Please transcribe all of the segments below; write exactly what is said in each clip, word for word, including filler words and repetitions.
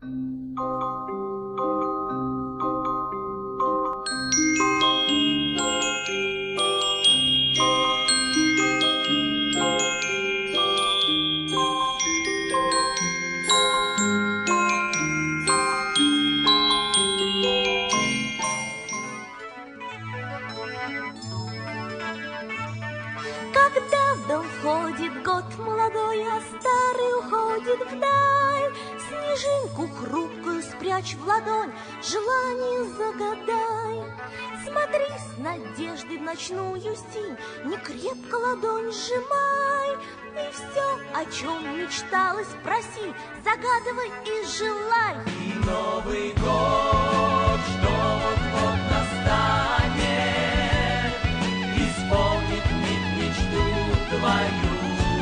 Когда в дом входит год молодой, а старый уходит вдаль, снежинку хрупкую спрячь в ладонь, желание загадай. Смотри с надеждой в ночную синь, не крепко ладонь сжимай, и все, о чем мечталось, проси, загадывай и желай. И Новый год, что вот настанет, исполнит мечту твою.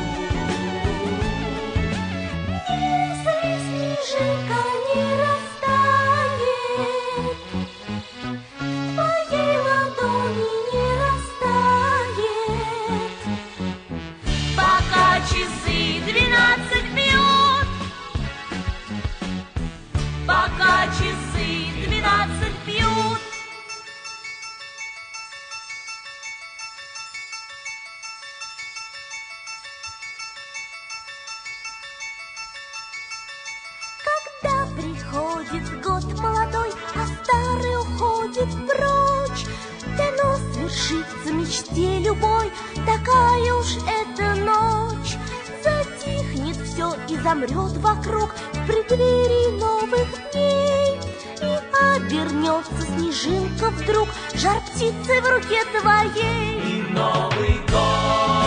Если снежинка не растает, в твоей ладони не растает, Пока часы двенадцать бьют, пока часы двенадцать бьют. когда приходит год молодой, а старый уходит прочь, дано свершится мечте любой, такая уж эта ночь. Затихнет все и замрет вокруг в преддверии новых дней, и обернется снежинка вдруг жар птицы в руке твоей. И Новый год.